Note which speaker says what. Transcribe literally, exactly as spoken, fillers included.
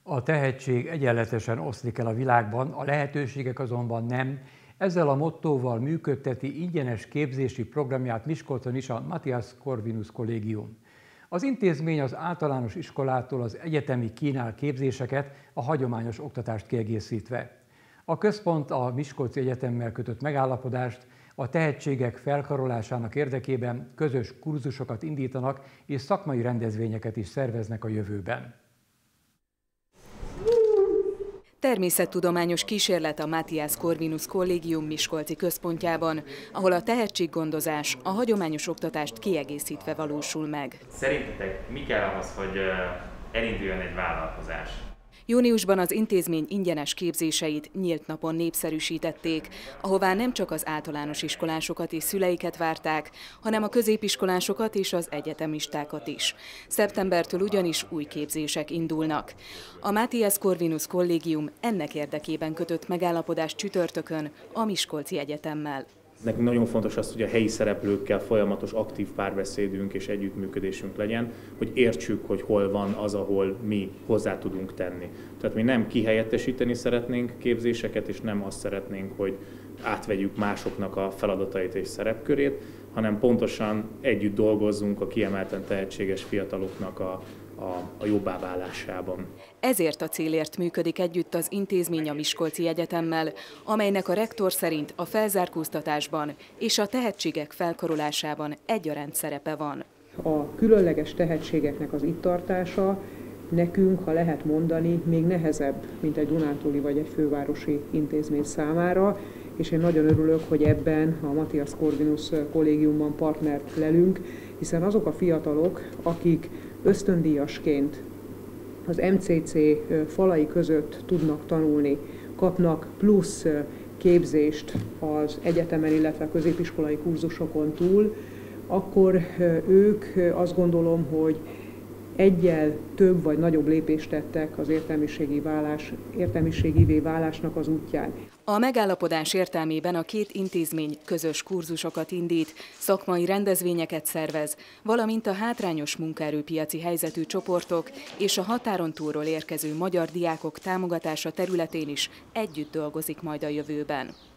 Speaker 1: A tehetség egyenletesen oszlik el a világban, a lehetőségek azonban nem. Ezzel a mottóval működteti ingyenes képzési programját Miskolcon is a Matthias Corvinus Kollégium. Az intézmény az általános iskolától az egyetemig kínál képzéseket, a hagyományos oktatást kiegészítve. A központ a Miskolci Egyetemmel kötött megállapodást a tehetségek felkarolásának érdekében közös kurzusokat indítanak és szakmai rendezvényeket is szerveznek a jövőben.
Speaker 2: Természettudományos kísérlet a Matthias Corvinus Kollégium miskolci központjában, ahol a tehetséggondozás a hagyományos oktatást kiegészítve valósul meg.
Speaker 3: Szerintetek mi kell ahhoz, hogy elinduljon egy vállalkozás?
Speaker 2: Júniusban az intézmény ingyenes képzéseit nyílt napon népszerűsítették, ahová nem csak az általános iskolásokat és szüleiket várták, hanem a középiskolásokat és az egyetemistákat is. Szeptembertől ugyanis új képzések indulnak. A Matthias Corvinus Kollégium ennek érdekében kötött megállapodást csütörtökön a Miskolci Egyetemmel.
Speaker 4: Nekünk nagyon fontos az, hogy a helyi szereplőkkel folyamatos aktív párbeszédünk és együttműködésünk legyen, hogy értsük, hogy hol van az, ahol mi hozzá tudunk tenni. Tehát mi nem kihelyettesíteni szeretnénk képzéseket, és nem azt szeretnénk, hogy átvegyük másoknak a feladatait és szerepkörét, hanem pontosan együtt dolgozzunk a kiemelten tehetséges fiataloknak a A, a jobbá válásában.
Speaker 2: Ezért a célért működik együtt az intézmény a Miskolci Egyetemmel, amelynek a rektor szerint a felzárkóztatásban és a tehetségek felkarolásában egyaránt szerepe van.
Speaker 5: A különleges tehetségeknek az itt tartása nekünk, ha lehet mondani, még nehezebb, mint egy dunántúli vagy egy fővárosi intézmény számára, és én nagyon örülök, hogy ebben a Matthias Corvinus Kollégiumban partnert lelünk, hiszen azok a fiatalok, akik ösztöndíjasként az em cé cé falai között tudnak tanulni, kapnak plusz képzést az egyetemen, illetve a középiskolai kurzusokon túl, akkor ők azt gondolom, hogy eggyel több vagy nagyobb lépést tettek az értelmiségi válás, értelmiségivé válásnak az útján.
Speaker 2: A megállapodás értelmében a két intézmény közös kurzusokat indít, szakmai rendezvényeket szervez, valamint a hátrányos munkaerőpiaci helyzetű csoportok és a határon túlról érkező magyar diákok támogatása területén is együtt dolgozik majd a jövőben.